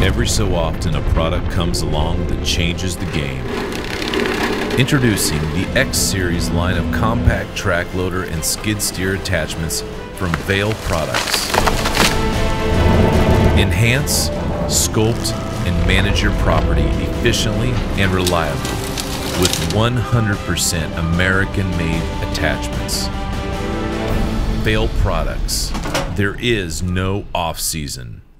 Every so often, a product comes along that changes the game. Introducing the X Series line of compact track loader and skid steer attachments from Vail Products. Enhance, sculpt, and manage your property efficiently and reliably with 100% American-made attachments. Vail Products. There is no off-season.